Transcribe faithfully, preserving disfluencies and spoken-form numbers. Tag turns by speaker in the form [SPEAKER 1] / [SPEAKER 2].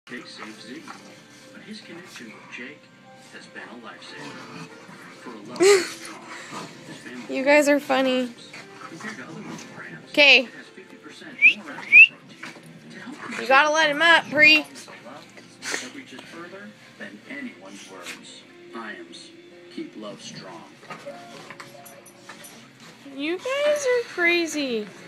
[SPEAKER 1] Jake saved Z, but his connection with Jake has been a lifesaver. For a love that's strong, his family
[SPEAKER 2] You guys are funny.
[SPEAKER 1] compared to other milk brands,
[SPEAKER 2] Okay.
[SPEAKER 1] it has fifty percent more animal protein to help
[SPEAKER 2] You gotta let him up, Bree.
[SPEAKER 1] love that reaches further than anyone's words. Iams, keep love strong.
[SPEAKER 2] You guys are crazy.